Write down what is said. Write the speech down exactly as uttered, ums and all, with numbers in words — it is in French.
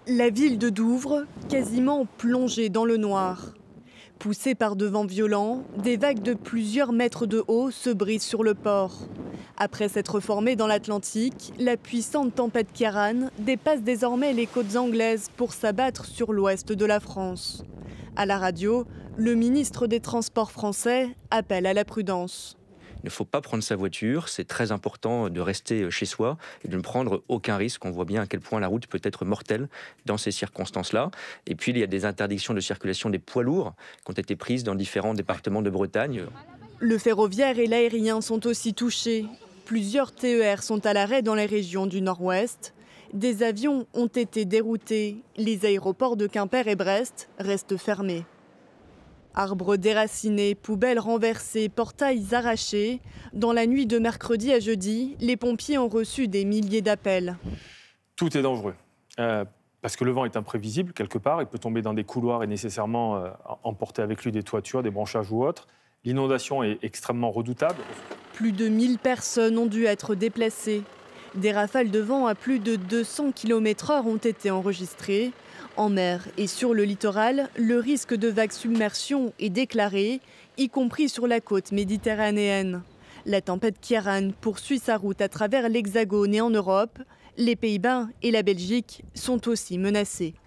La ville de Douvres, quasiment plongée dans le noir. Poussée par de vents violents, des vagues de plusieurs mètres de haut se brisent sur le port. Après s'être formée dans l'Atlantique, la puissante tempête Ciarán dépasse désormais les côtes anglaises pour s'abattre sur l'ouest de la France. À la radio, le ministre des Transports français appelle à la prudence. Il ne faut pas prendre sa voiture, c'est très important de rester chez soi et de ne prendre aucun risque. On voit bien à quel point la route peut être mortelle dans ces circonstances-là. Et puis il y a des interdictions de circulation des poids lourds qui ont été prises dans différents départements de Bretagne. Le ferroviaire et l'aérien sont aussi touchés. Plusieurs T E R sont à l'arrêt dans les régions du nord-ouest. Des avions ont été déroutés. Les aéroports de Quimper et Brest restent fermés. Arbres déracinés, poubelles renversées, portails arrachés. Dans la nuit de mercredi à jeudi, les pompiers ont reçu des milliers d'appels. Tout est dangereux. Euh, parce que le vent est imprévisible, quelque part. Il peut tomber dans des couloirs et nécessairement euh, emporter avec lui des toitures, des branchages ou autres. L'inondation est extrêmement redoutable. Plus de mille personnes ont dû être déplacées. Des rafales de vent à plus de deux cents kilomètres heure ont été enregistrées. En mer et sur le littoral, le risque de vague submersion est déclaré, y compris sur la côte méditerranéenne. La tempête Ciarán poursuit sa route à travers l'Hexagone et en Europe. Les Pays-Bas et la Belgique sont aussi menacés.